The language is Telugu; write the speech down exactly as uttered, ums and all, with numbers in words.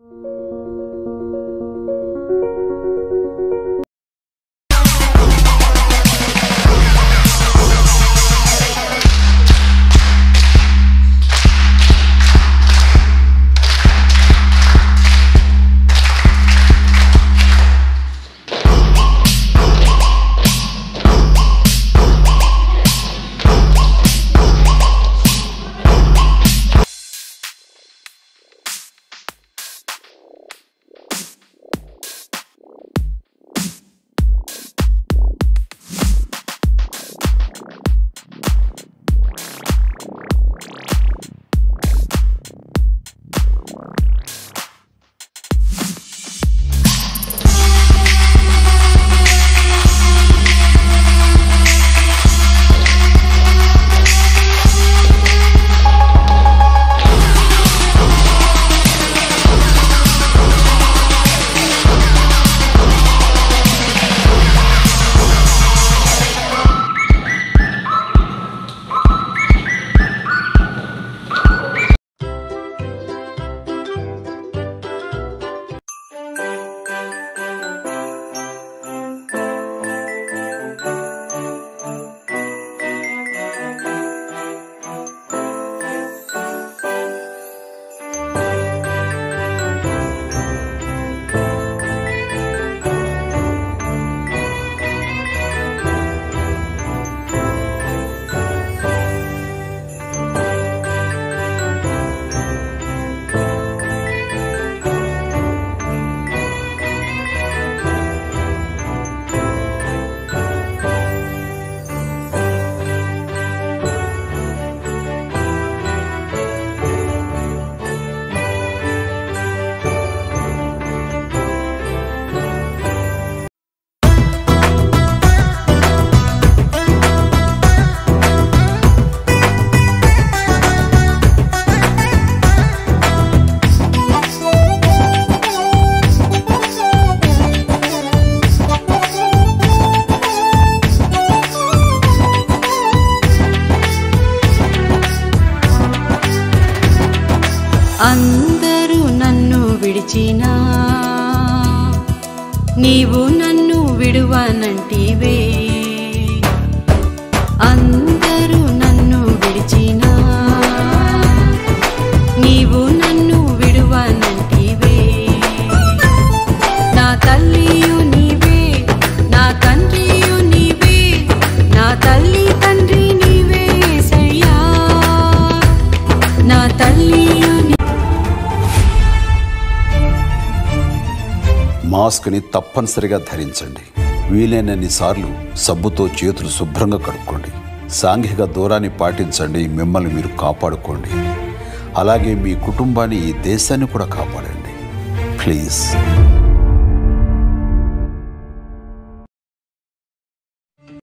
అందరూ నన్ను విడిచినా నీవు నన్ను విడువనంటివే. అందరూ నన్ను విడిచినా నీవు నన్ను విడువనంటివే. నా తల్లియు నీవే, నా తండ్రియు నీవే, నా తల్లి తండ్రి నీవే యేసయ్యా. నా తల్లియు మాస్క్ ని తప్పనిసరిగా ధరించండి. వీలైనన్ని సార్లు సబ్బుతో చేతులు శుభ్రంగా కడుక్కోండి. సాంఘిక దూరాన్ని పాటించండి. మిమ్మల్ని మీరు కాపాడుకోండి. అలాగే మీ కుటుంబాన్ని, ఈ దేశాన్ని కూడా కాపాడండి ప్లీజ్.